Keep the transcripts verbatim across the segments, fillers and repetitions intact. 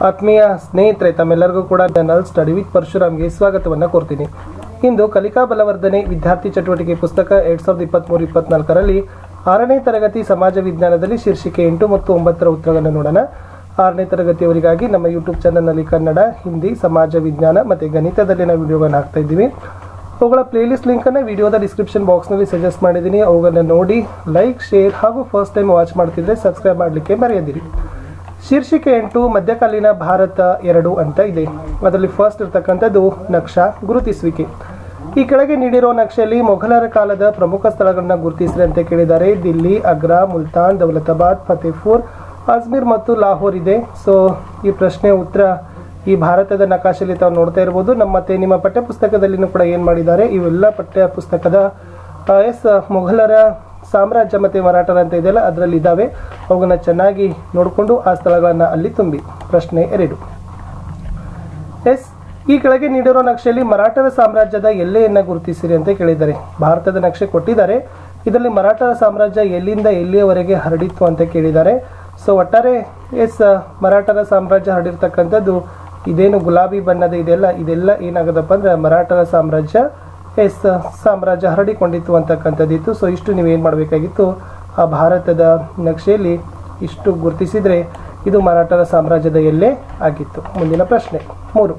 ಆತ್ಮೀಯ ಸ್ನೇಹಿತರೆ, ತಮ್ಮೆಲ್ಲರಿಗೂ ಕೂಡ ಜನರಲ್ ಸ್ಟಡಿ ವಿತ್ ಪರಶುರಾಮ್ಗೆ ಸ್ವಾಗತವನ್ನು ಕೋರ್ತೀನಿ. ಇಂದು ಕಲಿಕಾ ಬಲವರ್ಧನೆ ವಿದ್ಯಾರ್ಥಿ ಚಟುವಟಿಕೆ ಪುಸ್ತಕ ಎರಡ್ ಸಾವಿರದ ಇಪ್ಪತ್ತ್ಮೂರು ಇಪ್ಪತ್ನಾಲ್ಕರಲ್ಲಿ ಆರನೇ ತರಗತಿ ಸಮಾಜ ವಿಜ್ಞಾನದಲ್ಲಿ ಶೀರ್ಷಿಕೆ ಎಂಟು ಮತ್ತು ಒಂಬತ್ತರ ಉತ್ತರಗಳನ್ನು ನೋಡೋಣ. ಆರನೇ ತರಗತಿಯವರಿಗಾಗಿ ನಮ್ಮ ಯೂಟ್ಯೂಬ್ ಚಾನಲ್ನಲ್ಲಿ ಕನ್ನಡ, ಹಿಂದಿ, ಸಮಾಜ ವಿಜ್ಞಾನ ಮತ್ತು ಗಣಿತದಲ್ಲಿನ ವಿಡಿಯೋಗಳನ್ನು ಹಾಕ್ತಾ ಇದ್ದೀವಿ. ಅವುಗಳ ಪ್ಲೇಲಿಸ್ಟ್ ಲಿಂಕನ್ನು ವಿಡಿಯೋದ ಡಿಸ್ಕ್ರಿಪ್ಷನ್ ಬಾಕ್ಸ್ನಲ್ಲಿ ಸಜೆಸ್ಟ್ ಮಾಡಿದ್ದೀನಿ. ಅವುಗಳನ್ನು ನೋಡಿ ಲೈಕ್, ಶೇರ್ ಹಾಗೂ ಫಸ್ಟ್ ಟೈಮ್ ವಾಚ್ ಮಾಡ್ತಿದ್ರೆ ಸಬ್ಸ್ಕ್ರೈಬ್ ಮಾಡಲಿಕ್ಕೆ ಮರೆಯದಿರಿ. ಶೀರ್ಷಿಕೆ ಎಂಟು ಮಧ್ಯಕಾಲೀನ ಭಾರತ ಎರಡು ಅಂತ ಇದೆ. ಅದರಲ್ಲಿ ಫಸ್ಟ್ ಇರ್ತಕ್ಕಂಥದ್ದು ನಕ್ಷಾ ಗುರುತಿಸುವಿಕೆ. ಈ ಕೆಳಗೆ ನೀಡಿರೋ ನಕ್ಷೆಯಲ್ಲಿ ಮೊಘಲರ ಕಾಲದ ಪ್ರಮುಖ ಸ್ಥಳಗಳನ್ನ ಗುರುತಿಸ್ರಿ ಅಂತ ಕೇಳಿದ್ದಾರೆ. ದಿಲ್ಲಿ, ಆಗ್ರಾ, ಮುಲ್ತಾನ್, ದೌಲತಾಬಾದ್, ಫತೇಪುರ್, ಅಜ್ಮೀರ್ ಮತ್ತು ಲಾಹೋರ್ ಇದೆ. ಸೊ ಈ ಪ್ರಶ್ನೆ ಉತ್ತರ ಈ ಭಾರತದ ನಕಾಶೆಯಲ್ಲಿ ತಾವು ನೋಡ್ತಾ ಇರ್ಬೋದು. ನಮ್ಮ ಮತ್ತೆ ನಿಮ್ಮ ಪಠ್ಯ ಪುಸ್ತಕದಲ್ಲಿನೂ ಕೂಡ ಏನು ಮಾಡಿದ್ದಾರೆ, ಇವೆಲ್ಲ ಪಠ್ಯ ಪುಸ್ತಕದ ಎಸ್ ಮೊಘಲರ ಸಾಮ್ರಾಜ್ಯ ಮತ್ತು ಮರಾಠರ ಅಂತ ಇದೆಯಲ್ಲ ಅದರಲ್ಲಿ ಇದ್ದಾವೆ. ಅವುಗಳನ್ನ ಚೆನ್ನಾಗಿ ನೋಡಿಕೊಂಡು ಆ ಸ್ಥಳಗಳನ್ನು ಅಲ್ಲಿ ತುಂಬಿ. ಪ್ರಶ್ನೆ ಎರಡು, ಎಸ್ ಈ ಕೆಳಗೆ ನೀಡಿರೋ ನಕ್ಷೆಯಲ್ಲಿ ಮರಾಠರ ಸಾಮ್ರಾಜ್ಯದ ಎಲ್ಲೆಯನ್ನು ಗುರುತಿಸಿರಿ ಅಂತ ಕೇಳಿದ್ದಾರೆ. ಭಾರತದ ನಕ್ಷೆ ಕೊಟ್ಟಿದ್ದಾರೆ. ಇದರಲ್ಲಿ ಮರಾಠರ ಸಾಮ್ರಾಜ್ಯ ಎಲ್ಲಿಂದ ಎಲ್ಲಿಯವರೆಗೆ ಹರಡಿತ್ತು ಅಂತ ಕೇಳಿದ್ದಾರೆ. ಸೊ ಒಟ್ಟಾರೆ ಎಸ್ ಮರಾಠರ ಸಾಮ್ರಾಜ್ಯ ಹರಡಿರ್ತಕ್ಕಂಥದ್ದು ಇದೇನು ಗುಲಾಬಿ ಬಣ್ಣದ ಇದೆಲ್ಲ ಇದೆಲ್ಲ ಏನಾಗದಪ್ಪ ಅಂದ್ರೆ ಮರಾಠರ ಸಾಮ್ರಾಜ್ಯ ಎಸ್ ಸಾಮ್ರಾಜ್ಯ ಹರಡಿಕೊಂಡಿತ್ತು ಅಂತಕ್ಕಂಥದ್ದಿತ್ತು. ಸೊ ಇಷ್ಟು ನೀವೇನು ಮಾಡಬೇಕಾಗಿತ್ತು, ಆ ಭಾರತದ ನಕ್ಷೆಯಲ್ಲಿ ಇಷ್ಟು ಗುರುತಿಸಿದರೆ ಇದು ಮರಾಠರ ಸಾಮ್ರಾಜ್ಯದ ಎಲ್ಲೇ ಆಗಿತ್ತು. ಮುಂದಿನ ಪ್ರಶ್ನೆ ಮೂರು,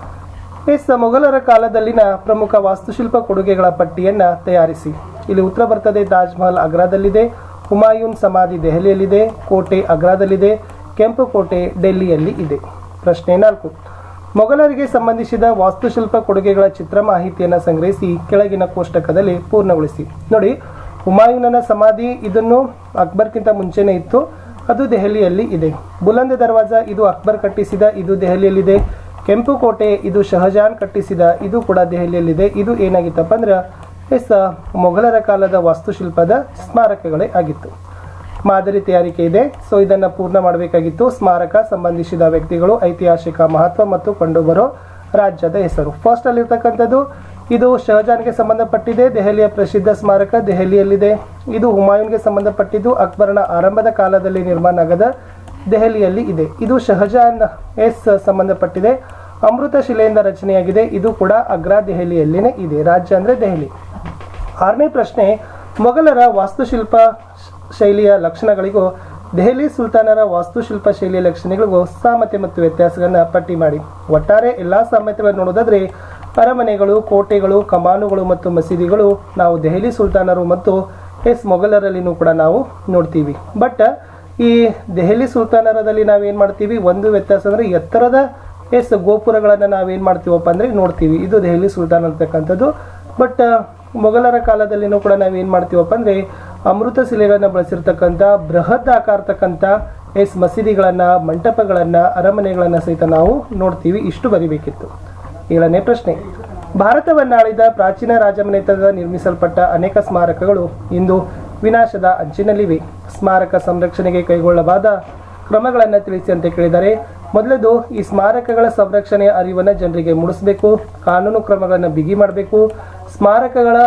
ಎಸ್ ಮೊಘಲರ ಕಾಲದಲ್ಲಿನ ಪ್ರಮುಖ ವಾಸ್ತುಶಿಲ್ಪ ಕೊಡುಗೆಗಳ ಪಟ್ಟಿಯನ್ನು ತಯಾರಿಸಿ. ಇಲ್ಲಿ ಉತ್ತರ ಬರ್ತದೆ. ತಾಜ್ ಮಹಲ್ ಆಗ್ರಾದಲ್ಲಿದೆ, ಹುಮಾಯೂನ್ ಸಮಾಧಿ ದೆಹಲಿಯಲ್ಲಿದೆ, ಕೋಟೆ ಆಗ್ರಾದಲ್ಲಿದೆ, ಕೆಂಪು ಕೋಟೆ ಡೆಲ್ಲಿಯಲ್ಲಿ ಇದೆ. ಪ್ರಶ್ನೆ ನಾಲ್ಕು, ಮೊಘಲರಿಗೆ ಸಂಬಂಧಿಸಿದ ವಾಸ್ತುಶಿಲ್ಪ ಕೊಡುಗೆಗಳ ಚಿತ್ರ ಮಾಹಿತಿಯನ್ನು ಸಂಗ್ರಹಿಸಿ ಕೆಳಗಿನ ಕೋಷ್ಟಕದಲ್ಲಿ ಪೂರ್ಣಗೊಳಿಸಿ. ನೋಡಿ, ಹುಮಾಯೂನನ ಸಮಾಧಿ ಇದನ್ನು ಅಕ್ಬರ್ಗಿಂತ ಮುಂಚೆನೇ ಇತ್ತು, ಅದು ದೆಹಲಿಯಲ್ಲಿ ಇದೆ. ಬುಲಂದ್ ದರ್ವಾಜಾ ಇದು ಅಕ್ಬರ್ ಕಟ್ಟಿಸಿದ, ಇದು ದೆಹಲಿಯಲ್ಲಿದೆ. ಕೆಂಪು ಕೋಟೆ ಇದು ಶಹಜಾನ್ ಕಟ್ಟಿಸಿದ, ಇದು ಕೂಡ ದೆಹಲಿಯಲ್ಲಿದೆ. ಇದು ಏನಾಗಿತ್ತಪ್ಪ ಅಂದ್ರೆ ಎಸ್ ಮೊಘಲರ ಕಾಲದ ವಾಸ್ತುಶಿಲ್ಪದ ಸ್ಮಾರಕಗಳೇ ಆಗಿತ್ತು. ಮಾದರಿ ತಯಾರಿಕೆ ಇದೆ. ಸೊ ಇದನ್ನು ಪೂರ್ಣ ಮಾಡಬೇಕಾಗಿತ್ತು. ಸ್ಮಾರಕ, ಸಂಬಂಧಿಸಿದ ವ್ಯಕ್ತಿಗಳು, ಐತಿಹಾಸಿಕ ಮಹತ್ವ ಮತ್ತು ಕಂಡುಬರೋ ರಾಜ್ಯದ ಹೆಸರು. ಫಸ್ಟ್ ಅಲ್ಲಿರ್ತಕ್ಕಂಥದ್ದು ಇದು ಶಹಜಾನ್ಗೆ ಸಂಬಂಧಪಟ್ಟಿದೆ. ದೆಹಲಿಯ ಪ್ರಸಿದ್ಧ ಸ್ಮಾರಕ ದೆಹಲಿಯಲ್ಲಿದೆ. ಇದು ಹುಮಾಯೂನ್ಗೆ ಸಂಬಂಧಪಟ್ಟಿದ್ದು, ಅಕ್ಬರನ ಆರಂಭದ ಕಾಲದಲ್ಲಿ ನಿರ್ಮಾಣ ಆಗದ ದೆಹಲಿಯಲ್ಲಿ ಇದೆ. ಇದು ಶಹಜಾನ್ ಎಸ್ ಸಂಬಂಧಪಟ್ಟಿದೆ. ಅಮೃತ ಶಿಲೆಯಿಂದ ರಚನೆಯಾಗಿದೆ. ಇದು ಕೂಡ ಆಗ್ರಾ ದೆಹಲಿಯಲ್ಲಿನೇ ಇದೆ. ರಾಜ್ಯ ಅಂದರೆ ದೆಹಲಿ. ಆರನೇ ಪ್ರಶ್ನೆ, ಮೊಘಲರ ವಾಸ್ತುಶಿಲ್ಪ ಶೈಲಿಯ ಲಕ್ಷಣಗಳಿಗೂ ದೆಹಲಿ ಸುಲ್ತಾನರ ವಾಸ್ತುಶಿಲ್ಪ ಶೈಲಿಯ ಲಕ್ಷಣಗಳಿಗೂ ಸಾಮ್ಯತೆ ಮತ್ತು ವ್ಯತ್ಯಾಸಗಳನ್ನು ಪಟ್ಟಿ ಮಾಡಿ. ಒಟ್ಟಾರೆ ಎಲ್ಲ ಸಾಮ್ಯತೆಗಳನ್ನು ನೋಡೋದಾದ್ರೆ ಅರಮನೆಗಳು, ಕೋಟೆಗಳು, ಕಮಾನುಗಳು ಮತ್ತು ಮಸೀದಿಗಳು ನಾವು ದೆಹಲಿ ಸುಲ್ತಾನರು ಮತ್ತು ಎಸ್ ಮೊಘಲರಲ್ಲಿನೂ ಕೂಡ ನಾವು ನೋಡ್ತೀವಿ. ಬಟ್ ಈ ದೆಹಲಿ ಸುಲ್ತಾನರದಲ್ಲಿ ನಾವೇನು ಮಾಡ್ತೀವಿ, ಒಂದು ವ್ಯತ್ಯಾಸ ಅಂದರೆ ಎತ್ತರದ ಎಸ್ ಗೋಪುರಗಳನ್ನು ನಾವೇನು ಮಾಡ್ತೀವಪ್ಪ ಅಂದರೆ ನೋಡ್ತೀವಿ. ಇದು ದೆಹಲಿ ಸುಲ್ತಾನ್ ಅಂತಕ್ಕಂಥದ್ದು. ಬಟ್ ಮೊಘಲರ ಕಾಲದಲ್ಲಿನೂ ಕೂಡ ನಾವೇನು ಮಾಡ್ತೀವಪ್ಪ ಅಂದರೆ ಅಮೃತ ಶಿಲೆಗಳನ್ನು ಬಳಸಿರ್ತಕ್ಕಂಥ ಬೃಹತ್ ಆಕಾರತಕ್ಕಂಥ ಎಸ್ ಮಸೀದಿಗಳನ್ನು, ಮಂಟಪಗಳನ್ನು, ಅರಮನೆಗಳನ್ನು ಸಹಿತ ನಾವು ನೋಡ್ತೀವಿ. ಇಷ್ಟು ಬರಿಬೇಕಿತ್ತು. ಏಳನೇ ಪ್ರಶ್ನೆ, ಭಾರತವನ್ನಾಳಿದ ಪ್ರಾಚೀನ ರಾಜಮನೆತನದ ನಿರ್ಮಿಸಲ್ಪಟ್ಟ ಅನೇಕ ಸ್ಮಾರಕಗಳು ಇಂದು ವಿನಾಶದ ಅಂಚಿನಲ್ಲಿವೆ. ಸ್ಮಾರಕ ಸಂರಕ್ಷಣೆಗೆ ಕೈಗೊಳ್ಳಬಹುದಾದ ಕ್ರಮಗಳನ್ನು ತಿಳಿಸಿ ಅಂತ ಕೇಳಿದ್ದಾರೆ. ಮೊದಲದು, ಈ ಸ್ಮಾರಕಗಳ ಸಂರಕ್ಷಣೆಯ ಅರಿವನ್ನು ಜನರಿಗೆ ಮೂಡಿಸಬೇಕು. ಕಾನೂನು ಕ್ರಮಗಳನ್ನು ಬಿಗಿ ಮಾಡಬೇಕು. ಸ್ಮಾರಕಗಳ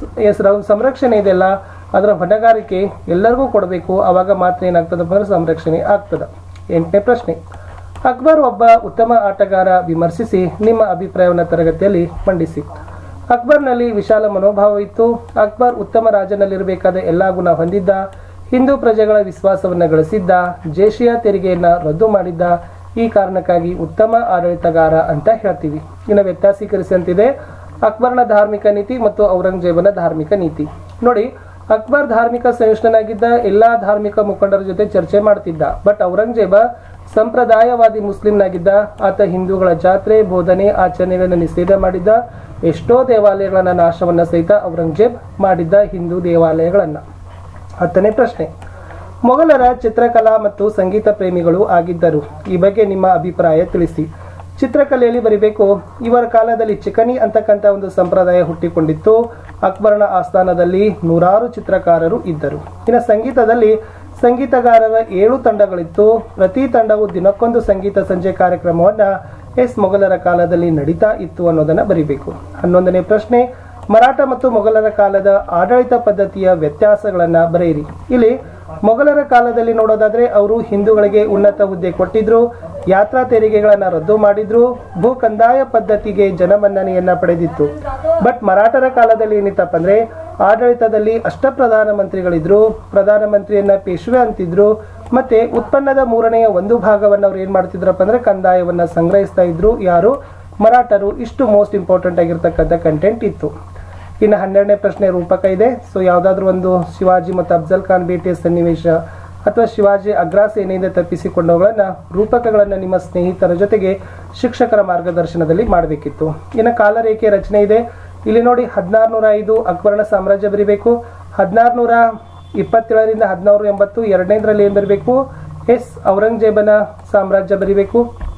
ಸಂರಕ್ಷಣೆ ಇದೆಲ್ಲ ಅದರ ಹೊಣೆಗಾರಿಕೆ ಎಲ್ಲರಿಗೂ ಕೊಡಬೇಕು. ಆವಾಗ ಮಾತ್ರ ಏನಾಗ್ತದಪ್ಪ ಅಂದ್ರೆ ಸಂರಕ್ಷಣೆ ಆಗ್ತದೆ. ಎಂಟನೇ ಪ್ರಶ್ನೆ, ಅಕ್ಬರ್ ಒಬ್ಬ ಉತ್ತಮ ಆಟಗಾರ, ವಿಮರ್ಶಿಸಿ ನಿಮ್ಮ ಅಭಿಪ್ರಾಯವನ್ನು ತರಗತಿಯಲ್ಲಿ ಮಂಡಿಸಿ. ಅಕ್ಬರ್ನಲ್ಲಿ ವಿಶಾಲ ಮನೋಭಾವ ಇತ್ತು. ಅಕ್ಬರ್ ಉತ್ತಮ ರಾಜನಲ್ಲಿರಬೇಕಾದ ಎಲ್ಲ ಗುಣ ಹೊಂದಿದ್ದ. ಹಿಂದೂ ಪ್ರಜೆಗಳ ವಿಶ್ವಾಸವನ್ನು ಗಳಿಸಿದ್ದ. ಜೇಷಿಯ ತೆರಿಗೆಯನ್ನು ರದ್ದು ಮಾಡಿದ್ದ. ಈ ಕಾರಣಕ್ಕಾಗಿ ಉತ್ತಮ ಆಡಳಿತಗಾರ ಅಂತ ಹೇಳ್ತೀವಿ. ಇನ್ನು ವ್ಯತ್ಯಾಸೀಕರಿಸಂತಿದೆ ಅಕ್ಬರ್ನ ಧಾರ್ಮಿಕ ನೀತಿ ಮತ್ತು ಔರಂಗಜೇಬನ ಧಾರ್ಮಿಕ ನೀತಿ. ನೋಡಿ, ಅಕ್ಬರ್ ಧಾರ್ಮಿಕ ಸಹಿಷ್ಣನಾಗಿದ್ದ, ಎಲ್ಲಾ ಧಾರ್ಮಿಕ ಮುಖಂಡರ ಜೊತೆ ಚರ್ಚೆ ಮಾಡ್ತಿದ್ದ. ಬಟ್ ಔರಂಗಜೇಬ ಸಂಪ್ರದಾಯವಾದಿ ಮುಸ್ಲಿಂನಾಗಿದ್ದ. ಆತ ಹಿಂದೂಗಳ ಜಾತ್ರೆ, ಬೋಧನೆ, ಆಚರಣೆಗಳನ್ನು ನಿಷೇಧ ಮಾಡಿದ್ದ. ಎಷ್ಟೋ ದೇವಾಲಯಗಳನ್ನ ನಾಶವನ್ನ ಸಹಿತ ಔರಂಗಜೇಬ್ ಮಾಡಿದ್ದ, ಹಿಂದೂ ದೇವಾಲಯಗಳನ್ನ. ಹತ್ತನೇ ಪ್ರಶ್ನೆ, ಮೊಘಲರ ಚಿತ್ರಕಲಾ ಮತ್ತು ಸಂಗೀತ ಪ್ರೇಮಿಗಳು ಆಗಿದ್ದರು. ಈ ಬಗ್ಗೆ ನಿಮ್ಮ ಅಭಿಪ್ರಾಯ ತಿಳಿಸಿ. ಚಿತ್ರಕಲೆಯಲ್ಲಿ ಬರಿಬೇಕು, ಇವರ ಕಾಲದಲ್ಲಿ ಚಿಕನಿ ಅಂತಕ್ಕಂಥ ಒಂದು ಸಂಪ್ರದಾಯ ಹುಟ್ಟಿಕೊಂಡಿತ್ತು. ಅಕ್ಬರನ ಆಸ್ಥಾನದಲ್ಲಿ ನೂರಾರು ಚಿತ್ರಕಾರರು ಇದ್ದರು. ಇನ್ನು ಸಂಗೀತದಲ್ಲಿ ಸಂಗೀತಗಾರರ ಏಳು ತಂಡಗಳಿತ್ತು. ಪ್ರತಿ ತಂಡವು ದಿನಕ್ಕೊಂದು ಸಂಗೀತ ಸಂಜೆ ಕಾರ್ಯಕ್ರಮವನ್ನ ಎಸ್ ಮೊಘಲರ ಕಾಲದಲ್ಲಿ ನಡೀತಾ ಇತ್ತು ಅನ್ನೋದನ್ನ ಬರಿಬೇಕು. ಹನ್ನೊಂದನೇ ಪ್ರಶ್ನೆ, ಮರಾಠ ಮತ್ತು ಮೊಘಲರ ಕಾಲದ ಆಡಳಿತ ಪದ್ಧತಿಯ ವ್ಯತ್ಯಾಸಗಳನ್ನ ಬರೆಯಿರಿ. ಇಲ್ಲಿ ಮೊಘಲರ ಕಾಲದಲ್ಲಿ ನೋಡೋದಾದ್ರೆ ಅವರು ಹಿಂದೂಗಳಿಗೆ ಉನ್ನತ ಹುದ್ದೆ ಕೊಟ್ಟಿದ್ರು, ಯಾತ್ರಾ ತೆರಿಗೆಗಳನ್ನು ರದ್ದು ಮಾಡಿದ್ರು, ಭೂ ಕಂದಾಯ ಪದ್ಧತಿಗೆ ಜನಮನ್ನಣೆಯನ್ನ ಪಡೆದಿತ್ತು. ಬಟ್ ಮರಾಠರ ಕಾಲದಲ್ಲಿ ಏನಿತ್ತಪ್ಪ ಅಂದ್ರೆ ಆಡಳಿತದಲ್ಲಿ ಅಷ್ಟ ಪ್ರಧಾನ ಮಂತ್ರಿಗಳಿದ್ರು, ಪ್ರಧಾನಮಂತ್ರಿಯನ್ನ ಪೇಶ್ವೆ ಅಂತಿದ್ರು, ಮತ್ತೆ ಉತ್ಪನ್ನದ ಮೂರನೆಯ ಒಂದು ಭಾಗವನ್ನು ಅವ್ರು ಏನ್ ಮಾಡ್ತಿದ್ರಪ್ಪ ಅಂದ್ರೆ ಕಂದಾಯವನ್ನ ಸಂಗ್ರಹಿಸ್ತಾ ಇದ್ರು. ಯಾರು? ಮರಾಠರು. ಇಷ್ಟು ಮೋಸ್ಟ್ ಇಂಪಾರ್ಟೆಂಟ್ ಆಗಿರ್ತಕ್ಕಂಥ ಕಂಟೆಂಟ್ ಇತ್ತು. ಇನ್ನು ಹನ್ನೆರಡನೇ ಪ್ರಶ್ನೆ ರೂಪಕ ಇದೆ. ಸೊ ಯಾವ್ದಾದ್ರು ಒಂದು ಶಿವಾಜಿ ಮತ್ತು ಅಫ್ಜಲ್ ಖಾನ್ ಭೇಟಿಯ ಸನ್ನಿವೇಶ ಅಥವಾ ಶಿವಾಜಿ ಅಗ್ರಾ ಸೇನೆಯಿಂದ ತಪ್ಪಿಸಿಕೊಂಡವುಗಳನ್ನ ರೂಪಕಗಳನ್ನ ನಿಮ್ಮ ಸ್ನೇಹಿತರ ಜೊತೆಗೆ ಶಿಕ್ಷಕರ ಮಾರ್ಗದರ್ಶನದಲ್ಲಿ ಮಾಡಬೇಕಿತ್ತು. ಇನ್ನು ಕಾಲರೇಖೆ ರಚನೆ ಇದೆ. ಇಲ್ಲಿ ನೋಡಿ, ಹದಿನಾರುನೂರ ಐದು ಅಕ್ಬರನ ಸಾಮ್ರಾಜ್ಯ ಬರಿಬೇಕು. ಹದಿನಾರುನೂರ ಇಪ್ಪತ್ತೇಳರಿಂದ ಹದಿನಾರು ಎಂಬತ್ತು ಎರಡನೇದ್ರಲ್ಲಿ ಏನ್ ಬರಬೇಕು? ಎಸ್ ಔರಂಗಜೇಬನ ಸಾಮ್ರಾಜ್ಯ ಬರಿಬೇಕು.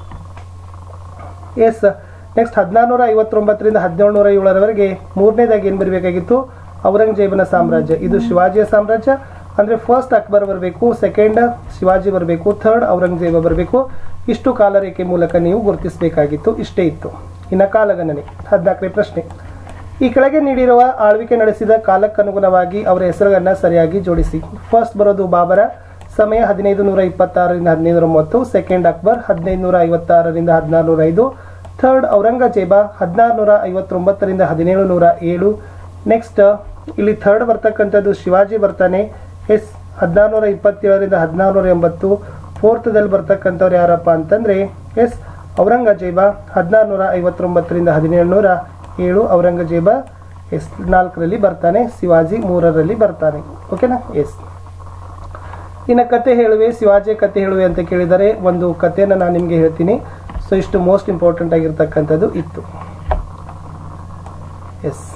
ಎಸ್ ನೆಕ್ಸ್ಟ್ ಹದಿನಾರುನೂರ ಐವತ್ತೊಂಬತ್ತರಿಂದ ಹದಿನೇಳುನೂರ ಏಳರವರೆಗೆ ಮೂರನೇದಾಗಿ ಏನ್ ಬರಬೇಕಾಗಿತ್ತು? ಔರಂಗಜೇಬನ ಸಾಮ್ರಾಜ್ಯ. ಇದು ಶಿವಾಜಿಯ ಸಾಮ್ರಾಜ್ಯ ಅಂದ್ರೆ ಫಸ್ಟ್ ಅಕ್ಬರ್ ಬರಬೇಕು, ಸೆಕೆಂಡ್ ಶಿವಾಜಿ ಬರಬೇಕು, ಥರ್ಡ್ ಔರಂಗಜೇಬ ಬರಬೇಕು. ಇಷ್ಟು ಕಾಲರೇಖೆ ಮೂಲಕ ನೀವು ಗುರುತಿಸಬೇಕಾಗಿತ್ತು. ಇಷ್ಟೇ ಇತ್ತು. ಇನ್ನು ಕಾಲಗಣನೆ ಹದಿನಾಲ್ಕನೇ ಪ್ರಶ್ನೆ. ಈ ಕೆಳಗೆ ನೀಡಿರುವ ಆಳ್ವಿಕೆ ನಡೆಸಿದ ಕಾಲಕ್ಕನುಗುಣವಾಗಿ ಅವರ ಹೆಸರುಗಳನ್ನ ಸರಿಯಾಗಿ ಜೋಡಿಸಿ. ಫಸ್ಟ್ ಬರೋದು ಬಾಬರ, ಸಮಯ ಹದಿನೈದು ನೂರ ಇಪ್ಪತ್ತಾರರಿಂದ ಹದಿನೈದು ಮೂವತ್ತು. ಸೆಕೆಂಡ್ ಅಕ್ಬರ್ ಹದಿನೈದು ನೂರ ಐವತ್ತಾರರಿಂದ ಹದಿನಾರು ನೂರ ಐದು. ಥರ್ಡ್ ಔರಂಗಜೇಬ ಹದಿನಾರು ನೂರ ಐವತ್ತೊಂಬತ್ತರಿಂದ ಹದಿನೇಳು ನೂರ ಏಳು. ನೆಕ್ಸ್ಟ್ ಇಲ್ಲಿ ಥರ್ಡ್ ಬರ್ತಕ್ಕಂಥದ್ದು ಶಿವಾಜಿ ಬರ್ತಾನೆ. ಎಸ್ ಹದಿನಾರು ನೂರ ಇಪ್ಪತ್ತೇಳರಿಂದ ಹದಿನಾರು ನೂರ ಎಂಬತ್ತು. ಫೋರ್ತದಲ್ಲಿ ಬರ್ತಕ್ಕಂಥವ್ರು ಯಾರಪ್ಪ ಅಂತಂದ್ರೆ ಎಸ್ ಔರಂಗಜೇಬ ಹದಿನಾರು ನೂರ ಐವತ್ತೊಂಬತ್ತರಿಂದ ಹದಿನೇಳು ನೂರ ಏಳು. ಔರಂಗಜೇಬ ಎಸ್ ನಾಲ್ಕರಲ್ಲಿ ಬರ್ತಾನೆ, ಶಿವಾಜಿ ಮೂರರಲ್ಲಿ ಬರ್ತಾನೆ. ಓಕೆನಾ? ಎಸ್. ಇನ್ನು ಕತೆ ಹೇಳುವೆ, ಶಿವಾಜಿ ಕತೆ ಹೇಳುವೆ ಅಂತ ಕೇಳಿದರೆ ಒಂದು ಕಥೆಯನ್ನು ನಾನು ನಿಮಗೆ ಹೇಳ್ತೀನಿ. ಸೊ ಇಷ್ಟು ಮೋಸ್ಟ್ ಇಂಪಾರ್ಟೆಂಟ್ ಆಗಿರ್ತಕ್ಕಂಥದ್ದು ಇತ್ತು. ಎಸ್.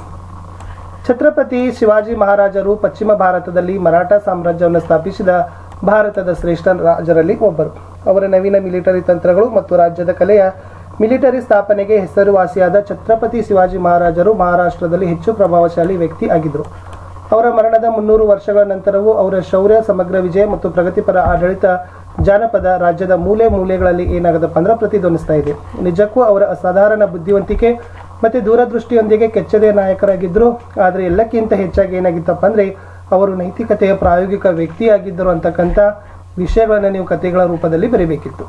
ಛತ್ರಪತಿ ಶಿವಾಜಿ ಮಹಾರಾಜರು ಪಶ್ಚಿಮ ಭಾರತದಲ್ಲಿ ಮರಾಠ ಸಾಮ್ರಾಜ್ಯವನ್ನು ಸ್ಥಾಪಿಸಿದ ಭಾರತದ ಶ್ರೇಷ್ಠ ರಾಜರಲ್ಲಿ ಒಬ್ಬರು. ಅವರ ನವೀನ ಮಿಲಿಟರಿ ತಂತ್ರಗಳು ಮತ್ತು ರಾಜ್ಯದ ಕಲೆಯ ಮಿಲಿಟರಿ ಸ್ಥಾಪನೆಗೆ ಹೆಸರುವಾಸಿಯಾದ ಛತ್ರಪತಿ ಶಿವಾಜಿ ಮಹಾರಾಜರು ಮಹಾರಾಷ್ಟ್ರದಲ್ಲಿ ಹೆಚ್ಚು ಪ್ರಭಾವಶಾಲಿ ವ್ಯಕ್ತಿ ಆಗಿದ್ದರು. ಅವರ ಮರಣದ ಮುನ್ನೂರು ವರ್ಷಗಳ ನಂತರವೂ ಅವರ ಶೌರ್ಯ, ಸಮಗ್ರ ವಿಜಯ ಮತ್ತು ಪ್ರಗತಿಪರ ಆಡಳಿತ ಜಾನಪದ ರಾಜ್ಯದ ಮೂಲೆ ಮೂಲೆಗಳಲ್ಲಿ ಏನಾಗದಪ್ಪ ಅಂದ್ರೆ ಪ್ರತಿಧ್ವನಿಸ್ತಾ ಇದೆ. ನಿಜಕ್ಕೂ ಅವರ ಅಸಾಧಾರಣ ಬುದ್ಧಿವಂತಿಕೆ ಮತ್ತೆ ದೂರದೃಷ್ಟಿಯೊಂದಿಗೆ ಕೆಚ್ಚದೆ ನಾಯಕರಾಗಿದ್ದರು. ಆದರೆ ಎಲ್ಲಕ್ಕಿಂತ ಹೆಚ್ಚಾಗಿ ಏನಾಗಿತ್ತಪ್ಪ ಅಂದ್ರೆ ಅವರು ನೈತಿಕತೆಯ ಪ್ರಾಯೋಗಿಕ ವ್ಯಕ್ತಿಯಾಗಿದ್ದರು ಅಂತಕ್ಕಂಥ ವಿಷಯಗಳನ್ನು ನೀವು ಕಥೆಗಳ ರೂಪದಲ್ಲಿ ಬರೀಬೇಕಿತ್ತು.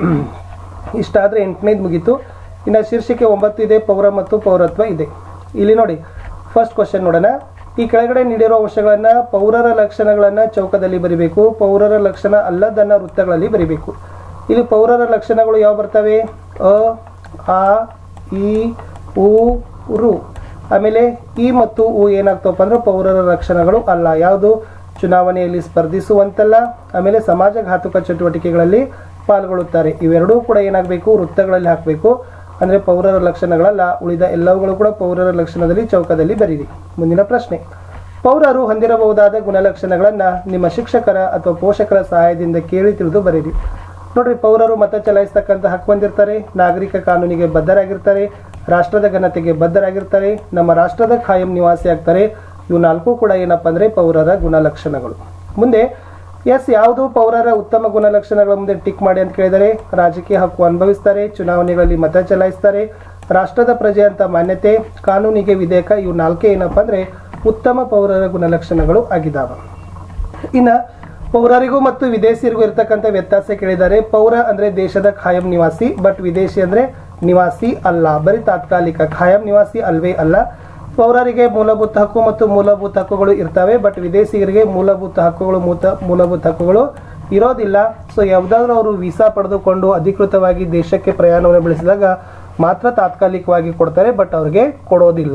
ಇಷ್ಟಾದ್ರೆ ಎಂಟನೇದು ಮುಗೀತು. ಇನ್ನು ಶೀರ್ಷಿಕೆ ಒಂಬತ್ತು ಇದೆ, ಪೌರ ಮತ್ತು ಪೌರತ್ವ ಇದೆ. ಇಲ್ಲಿ ನೋಡಿ, ಫಸ್ಟ್ ಕ್ವಶನ್ ನೋಡೋಣ. ಈ ಕೆಳಗಡೆ ನೀಡಿರುವ ಅಂಶಗಳನ್ನ ಪೌರರ ಲಕ್ಷಣಗಳನ್ನ ಚೌಕದಲ್ಲಿ ಬರಿಬೇಕು. ಪೌರರ ಲಕ್ಷಣ ಅಲ್ಲದನ್ನ ವೃತ್ತಗಳಲ್ಲಿ ಬರಿಬೇಕು. ಇಲ್ಲಿ ಪೌರರ ಲಕ್ಷಣಗಳು ಯಾವ ಬರ್ತವೆ? ಅ, ಆ, ಇ, ಉ, ರು. ಆಮೇಲೆ ಈ ಮತ್ತು ಉ ಏನಾಗ್ತವಪ್ಪ ಅಂದ್ರೆ ಪೌರರ ಲಕ್ಷಣಗಳು ಅಲ್ಲ. ಯಾವುದು? ಚುನಾವಣೆಯಲ್ಲಿ ಸ್ಪರ್ಧಿಸುವಂತಲ್ಲ, ಆಮೇಲೆ ಸಮಾಜಘಾತುಕ ಚಟುವಟಿಕೆಗಳಲ್ಲಿ ಪಾಲ್ಗೊಳ್ಳುತ್ತಾರೆ. ಇವೆರಡೂ ಕೂಡ ಏನಾಗಬೇಕು? ವೃತ್ತಗಳಲ್ಲಿ ಹಾಕಬೇಕು. ಅಂದ್ರೆ ಪೌರರ ಲಕ್ಷಣಗಳಲ್ಲ, ಉಳಿದ ಎಲ್ಲವುಗಳು ಕೂಡ ಪೌರರ ಲಕ್ಷಣದಲ್ಲಿ ಚೌಕದಲ್ಲಿ ಬರೀರಿ. ಮುಂದಿನ ಪ್ರಶ್ನೆ. ಪೌರರು ಹೊಂದಿರಬಹುದಾದ ಗುಣಲಕ್ಷಣಗಳನ್ನ ನಿಮ್ಮ ಶಿಕ್ಷಕರ ಅಥವಾ ಪೋಷಕರ ಸಹಾಯದಿಂದ ಕೇಳಿ ತಿಳಿದು ಬರೀರಿ. ನೋಡ್ರಿ, ಪೌರರು ಮತ ಚಲಾಯಿಸ್ತಕ್ಕಂಥ ಹಕ್ಕು ಹೊಂದಿರ್ತಾರೆ, ನಾಗರಿಕ ಕಾನೂನಿಗೆ ಬದ್ಧರಾಗಿರ್ತಾರೆ, ರಾಷ್ಟ್ರದ ಘನತೆಗೆ ಬದ್ಧರಾಗಿರ್ತಾರೆ, ನಮ್ಮ ರಾಷ್ಟ್ರದ ಖಾಯಂ ನಿವಾಸಿ ಆಗ್ತಾರೆ. ಇವು ನಾಲ್ಕು ಕೂಡ ಏನಪ್ಪಾ ಅಂದ್ರೆ ಪೌರರ ಗುಣಲಕ್ಷಣಗಳು. ಮುಂದೆ ಎಸ್ ಯಾವುದು ಪೌರರ ಉತ್ತಮ ಗುಣಲಕ್ಷಣಗಳ ಮುಂದೆ ಟಿಕ್ ಮಾಡಿ ಅಂತ ಕೇಳಿದರೆ, ರಾಜಕೀಯ ಹಕ್ಕು ಅನುಭವಿಸ್ತಾರೆ, ಚುನಾವಣೆಗಳಲ್ಲಿ ಮತ ಚಲಾಯಿಸ್ತಾರೆ, ರಾಷ್ಟ್ರದ ಪ್ರಜೆ ಅಂತ ಮಾನ್ಯತೆ, ಕಾನೂನಿಗೆ ವಿಧೇಯಕ. ಇವು ನಾಲ್ಕೇ ಏನಪ್ಪಾ ಅಂದ್ರೆ ಉತ್ತಮ ಪೌರರ ಗುಣಲಕ್ಷಣಗಳು ಆಗಿದ್ದಾವೆ. ಇನ್ನು ಪೌರರಿಗೂ ಮತ್ತು ವಿದೇಶಿಯರಿಗೂ ಇರತಕ್ಕಂಥ ವ್ಯತ್ಯಾಸ ಕೇಳಿದ್ದಾರೆ. ಪೌರ ಅಂದ್ರೆ ದೇಶದ ಖಾಯಂ ನಿವಾಸಿ, ಬಟ್ ವಿದೇಶಿ ಅಂದ್ರೆ ನಿವಾಸಿ ಅಲ್ಲ, ಬರೀ ತಾತ್ಕಾಲಿಕ. ಖಾಯಂ ನಿವಾಸಿ ಅಲ್ವೇ ಅಲ್ಲ. ಪೌರರಿಗೆ ಮೂಲಭೂತ ಹಕ್ಕು ಮತ್ತು ಮೂಲಭೂತ ಹಕ್ಕುಗಳು ಇರ್ತವೆ, ಬಟ್ ವಿದೇಶಿಗರಿಗೆ ಮೂಲಭೂತ ಹಕ್ಕುಗಳು ಮೂಲಭೂತ ಹಕ್ಕುಗಳು ಇರೋದಿಲ್ಲ. ಸೊ ಯಾವುದಾದ್ರೂ ಅವರು ವೀಸಾ ಪಡೆದುಕೊಂಡು ಅಧಿಕೃತವಾಗಿ ದೇಶಕ್ಕೆ ಪ್ರಯಾಣವನ್ನು ಬೆಳೆಸಿದಾಗ ಮಾತ್ರ ತಾತ್ಕಾಲಿಕವಾಗಿ ಕೊಡ್ತಾರೆ, ಬಟ್ ಅವ್ರಿಗೆ ಕೊಡೋದಿಲ್ಲ.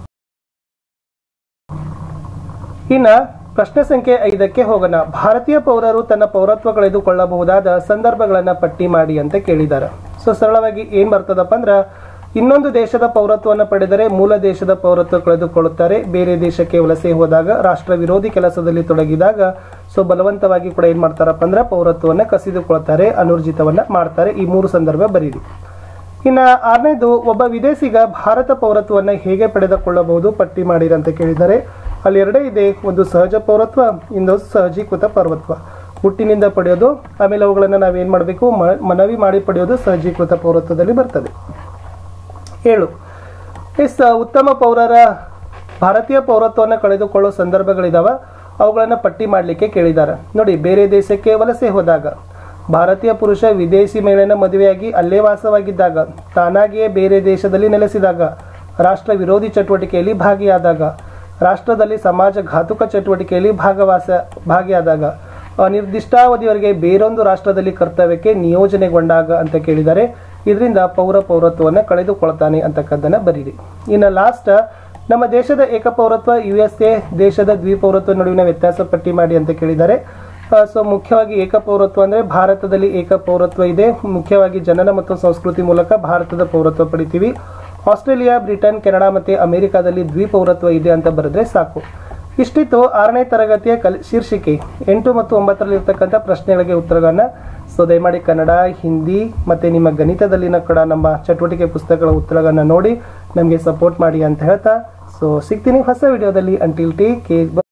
ಇನ್ನ ಪ್ರಶ್ನೆ ಸಂಖ್ಯೆ ಐದಕ್ಕೆ ಹೋಗೋಣ. ಭಾರತೀಯ ಪೌರರು ತನ್ನ ಪೌರತ್ವ ಕಳೆದುಕೊಳ್ಳಬಹುದಾದ ಸಂದರ್ಭಗಳನ್ನ ಪಟ್ಟಿ ಮಾಡಿ ಅಂತ ಕೇಳಿದ್ದಾರೆ. ಸೊ ಸರಳವಾಗಿ ಏನ್ ಬರ್ತದಪ್ಪ ಅಂದ್ರ, ಇನ್ನೊಂದು ದೇಶದ ಪೌರತ್ವವನ್ನು ಪಡೆದರೆ ಮೂಲ ದೇಶದ ಪೌರತ್ವ ಕಳೆದುಕೊಳ್ಳುತ್ತಾರೆ, ಬೇರೆ ದೇಶಕ್ಕೆ ವಲಸೆ ಹೋದಾಗ, ರಾಷ್ಟ್ರ ವಿರೋಧಿ ಕೆಲಸದಲ್ಲಿ ತೊಡಗಿದಾಗ, ಸೊ ಬಲವಂತವಾಗಿ ಕೂಡ ಏನ್ ಮಾಡ್ತಾರಪ್ಪ ಅಂದ್ರೆ ಪೌರತ್ವವನ್ನು ಕಸಿದುಕೊಳ್ತಾರೆ, ಅನೂರ್ಜಿತವನ್ನ ಮಾಡ್ತಾರೆ. ಈ ಮೂರು ಸಂದರ್ಭ ಬರೀರಿ. ಇನ್ನ ಆರನೇದು, ಒಬ್ಬ ವಿದೇಶಿಗ ಭಾರತ ಪೌರತ್ವವನ್ನು ಹೇಗೆ ಪಡೆದುಕೊಳ್ಳಬಹುದು ಪಟ್ಟಿ ಮಾಡಿರಿ ಅಂತ ಕೇಳಿದರೆ, ಅಲ್ಲಿ ಎರಡೇ ಇದೆ. ಒಂದು ಸಹಜ ಪೌರತ್ವ, ಇನ್ನೊಂದು ಸಹಜೀಕೃತ ಪೌರತ್ವ. ಹುಟ್ಟಿನಿಂದ ಪಡೆಯೋದು, ಆಮೇಲೆ ಅವುಗಳನ್ನು ನಾವೇನ್ ಮಾಡಬೇಕು? ಮನವಿ ಮಾಡಿ ಪಡೆಯೋದು ಸಹಜೀಕೃತ ಪೌರತ್ವದಲ್ಲಿ ಬರ್ತದೆ. ಏಳು, ಎಸ್ ಉತ್ತಮ ಪೌರರ ಭಾರತೀಯ ಪೌರತ್ವವನ್ನು ಕಳೆದುಕೊಳ್ಳುವ ಸಂದರ್ಭಗಳಿದಾವ. ಅವುಗಳನ್ನು ಪಟ್ಟಿ ಮಾಡಲಿಕ್ಕೆ ಕೇಳಿದ್ದಾರೆ. ನೋಡಿ, ಬೇರೆ ದೇಶಕ್ಕೆ ವಲಸೆ ಹೋದಾಗ, ಭಾರತೀಯ ಪುರುಷ ವಿದೇಶಿ ಮಹಿಳೆಯನ್ನ ಮದುವೆಯಾಗಿ ಅಲ್ಲೇ ವಾಸವಾಗಿದ್ದಾಗ, ತಾನಾಗಿಯೇ ಬೇರೆ ದೇಶದಲ್ಲಿ ನೆಲೆಸಿದಾಗ, ರಾಷ್ಟ್ರ ವಿರೋಧಿ ಚಟುವಟಿಕೆಯಲ್ಲಿ ಭಾಗಿಯಾದಾಗ, ರಾಷ್ಟ್ರದಲ್ಲಿ ಸಮಾಜ ಘಾತುಕ ಚಟುವಟಿಕೆಯಲ್ಲಿ ಭಾಗವಾಸ ಭಾಗಿಯಾದಾಗ, ಅನಿರ್ದಿಷ್ಟಾವಧಿಯವರೆಗೆ ಬೇರೊಂದು ರಾಷ್ಟ್ರದಲ್ಲಿ ಕರ್ತವ್ಯಕ್ಕೆ ನಿಯೋಜನೆಗೊಂಡಾಗ ಅಂತ ಕೇಳಿದ್ದಾರೆ. ಇದರಿಂದ ಪೌರ ಪೌರತ್ವವನ್ನು ಕಳೆದುಕೊಳ್ತಾನೆ ಅಂತಕ್ಕದ್ದನ್ನ ಬರೀರಿ. ಇನ್ನು ಲಾಸ್ಟ್, ನಮ್ಮ ದೇಶದ ಏಕಪೌರತ್ವ ಯು ಎಸ್ ಎ ದೇಶದ ದ್ವಿಪೌರತ್ವ ನಡುವಿನ ವ್ಯತ್ಯಾಸ ಪಟ್ಟಿ ಮಾಡಿ ಅಂತ ಕೇಳಿದ್ದಾರೆ. ಸೊ ಮುಖ್ಯವಾಗಿ ಏಕಪೌರತ್ವ ಅಂದರೆ ಭಾರತದಲ್ಲಿ ಏಕಪೌರತ್ವ ಇದೆ. ಮುಖ್ಯವಾಗಿ ಜನನ ಮತ್ತು ಸಂಸ್ಕೃತಿ ಮೂಲಕ ಭಾರತದ ಪೌರತ್ವ ಪಡಿತೀವಿ. ಆಸ್ಟ್ರೇಲಿಯಾ, ಬ್ರಿಟನ್, ಕೆನಡಾ ಮತ್ತು ಅಮೆರಿಕಾದಲ್ಲಿ ದ್ವಿಪೌರತ್ವ ಇದೆ ಅಂತ ಬರೆದ್ರೆ ಸಾಕು. ಇಷ್ಟಿತ್ತು ಆರನೇ ತರಗತಿಯ ಕಲ್ ಶೀರ್ಷಿಕೆ. ಎಂಟು ಮತ್ತು ಒಂಬತ್ತರಲ್ಲಿ ಇರ್ತಕ್ಕಂಥ ಪ್ರಶ್ನೆಗಳಿಗೆ ಉತ್ತರಗಳನ್ನ ಸೊ ದಯಮಾಡಿ ಕನ್ನಡ, ಹಿಂದಿ ಮತ್ತು ನಿಮ್ಮ ಗಣಿತದಲ್ಲಿನ ಕೂಡ ನಮ್ಮ ಚಟುವಟಿಕೆ ಪುಸ್ತಕಗಳ ಉತ್ತರಗಳನ್ನ ನೋಡಿ ನಮಗೆ ಸಪೋರ್ಟ್ ಮಾಡಿ ಅಂತ ಹೇಳ್ತಾ ಸೊ ಸಿಗ್ತೀನಿ ಹೊಸ ವಿಡಿಯೋದಲ್ಲಿ. Until take care.